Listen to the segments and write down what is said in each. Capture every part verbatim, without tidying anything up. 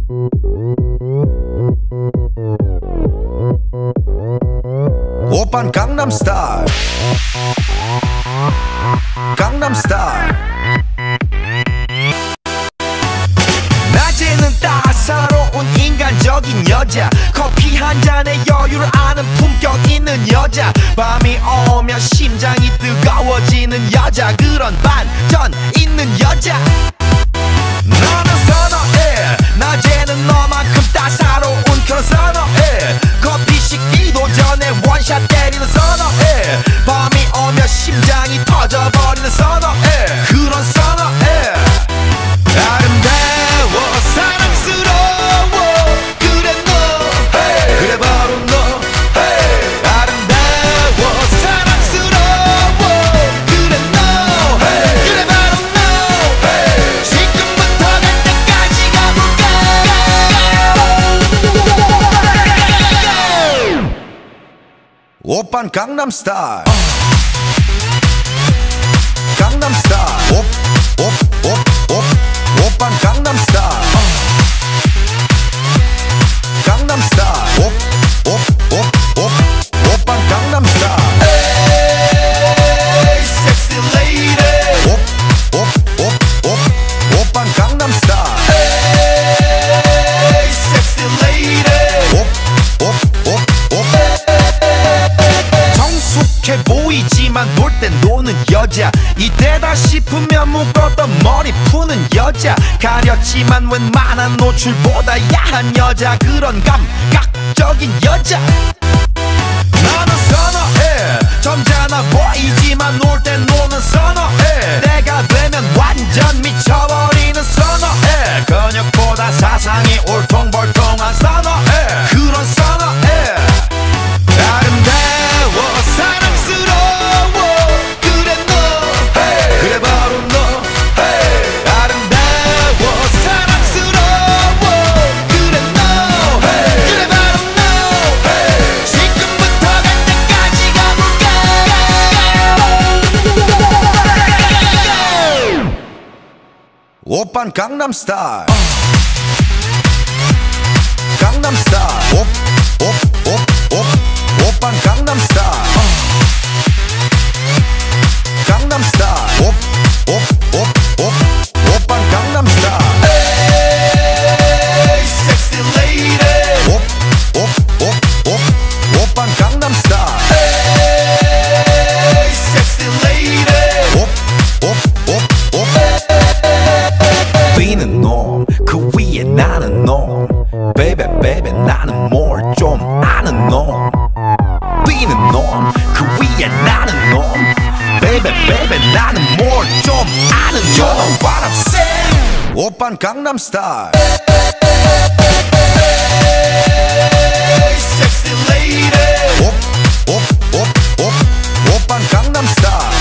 오빤 강남스타일 강남스타일 낮에는 따사로운 인간적인 여자 커피 한 잔에 여유를 아는 품격 있는 여자 밤이 오면 심장이 뜨거워지는 여자 그런 반전 있는 여자 너는 선호해 낮에는 너만큼 따사로운 그런 선호해 커피 식기도 전에 원샷 때리는 선호해 밤이 오면 심장이 터져버리는 선호해 그런 선호해 아름다워 사랑스러워 그래 너 hey. 그래 바로 너 hey. 아름다워 사랑스러워 그래 너 hey. 그래 바로 너 hey. 지금부터 갈 때까지 가볼까 오빤 강남스타일 강남스타일 오, 오, 오, 오, 오빤 강남스타일 강남스타일 오, 오, 오, 오, 오빤 강남스타일 에이 섹시 레이디 오, 오, 오, 오, 오빤 강남스타일 에이 섹시 레이디 오, 오, 오, 오 성숙해 보이지만 놀 땐 노는 여자 이때다 싶으면 묶었던 머리 푸는 여자 가렸지만 웬만한 노출보다 야한 여자 그런 감각적인 여자 나는 선호해 점잖아 보이지만 놀 땐 노는 선호해 내가 되면 완전 미쳐버리는 선호해 근육보다 사상이 울퉁불퉁한 선호해 그런 선호해 아름다워 사랑스러워 그래 너 hey. 그래 바로 너 hey. 아름다워 사랑스러워 그래 너 hey. 그래 바로 너 hey. 지금부터 갈 때까지 가볼까 오빤 강남스타일 강남스타일 오, 오, 오, 오, 오빤 강남스타일 강남스타일 오, 오, 오, 오, 오빤 강남스타일 에이 섹시 레이디 오, 오, 오, 오, 오빤 강남스타일 에이 섹시 레이디 오, 오, 오, 오 뛰는 놈 그 위에 나는 놈 베이베 베이베 나는 뭘 좀 아는 놈 뛰는 놈 그 위에 나는 놈 베이베 베이베 나는 뭘 좀 아는 놈 You know what I'm saying 오빤 강남스타일 섹시 레이디 오, 오, 오, 오, 오빤 강남스타일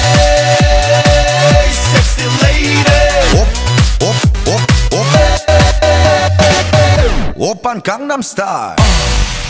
섹시 레이디 오, 오, 오, 오 오빤 강남스타일